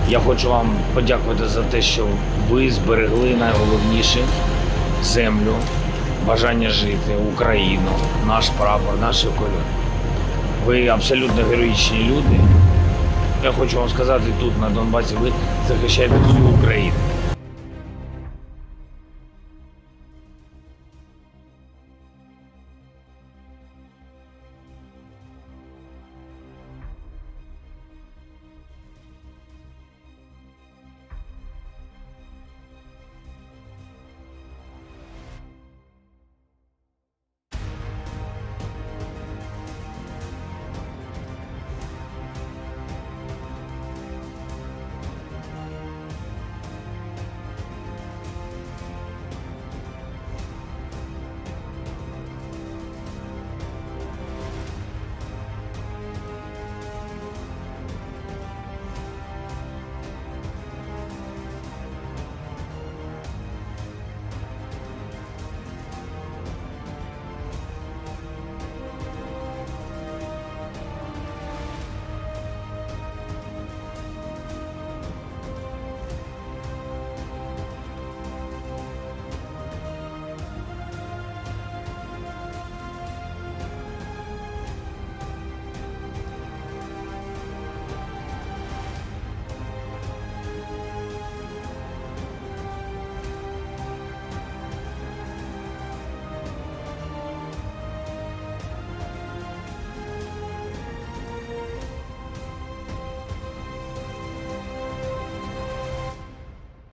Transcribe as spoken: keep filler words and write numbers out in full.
Я хочу вам подякувати за те, що ви зберегли найголовніше – землю, бажання жити, Україну, наш прапор, наші кольори. Ви абсолютно героїчні люди. Я хочу вам сказати, тут, на Донбасі, ви захищаєте всю Україну.